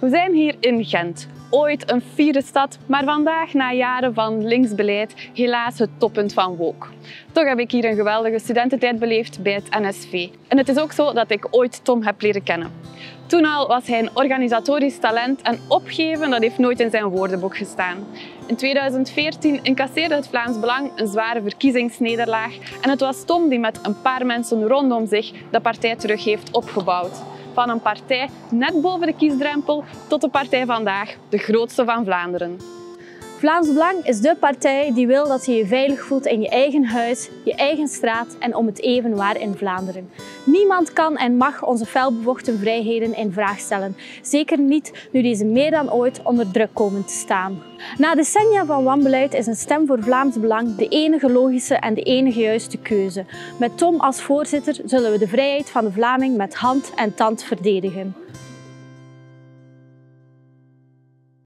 We zijn hier in Gent. Ooit een fiere stad, maar vandaag na jaren van linksbeleid helaas het toppunt van woke. Toch heb ik hier een geweldige studententijd beleefd bij het NSV. En het is ook zo dat ik ooit Tom heb leren kennen. Toen al was hij een organisatorisch talent en opgeven dat heeft nooit in zijn woordenboek gestaan. In 2014 incasseerde het Vlaams Belang een zware verkiezingsnederlaag en het was Tom die met een paar mensen rondom zich de partij terug heeft opgebouwd. Van een partij net boven de kiesdrempel tot de partij vandaag, de grootste van Vlaanderen. Vlaams Belang is dé partij die wil dat je je veilig voelt in je eigen huis, je eigen straat en om het even waar in Vlaanderen. Niemand kan en mag onze felbevochten vrijheden in vraag stellen. Zeker niet nu deze meer dan ooit onder druk komen te staan. Na decennia van wanbeleid is een stem voor Vlaams Belang de enige logische en de enige juiste keuze. Met Tom als voorzitter zullen we de vrijheid van de Vlaming met hand en tand verdedigen.